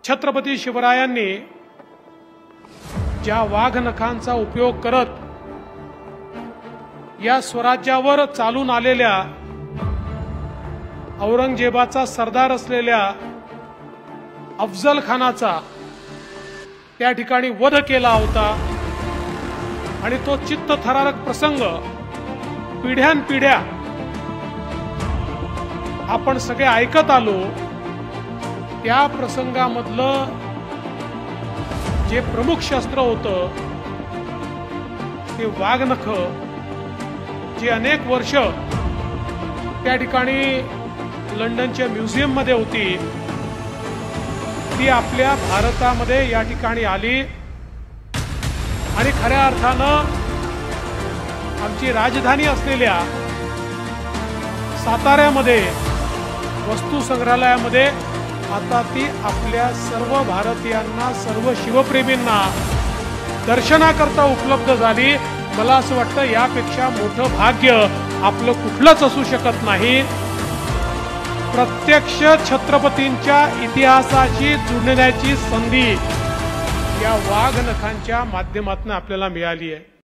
छत्रपती शिवरायांनी ज्या वाघनखांचा उपयोग करत या स्वराज्यावर चालून आलेल्या औरंगजेबाचा सरदार असलेल्या अफजल खानाचा त्या ठिकाणी वध केला होता आणि तो चित्तथरारक प्रसंग पिढ्यानपिढ्या आपण सगळे ऐकत आलो। त्या प्रसंगामधलं जे प्रमुख शस्त्र होतं ते वाघनख, जी अनेक वर्ष त्या ठिकाणी लंडनच्या म्युझियम मध्ये होती, ती आपल्या भारतामध्ये या ठिकाणी आली आणि खऱ्या अर्थानं आमची राजधानी असलेल्या साताऱ्यामध्ये वस्तू संग्रहालयामध्ये आता ती आपल्या सर्व भारतीयांना, सर्व शिवप्रेमींना दर्शनाकरता उपलब्ध झाली। मला असं वाटतं यापेक्षा मोठं भाग्य आपलं कुठलंच असू शकत नाही। प्रत्यक्ष छत्रपतींच्या इतिहासाशी जुळण्याची संधी या वाघनखांच्या माध्यमातून आपल्याला मिळाली आहे।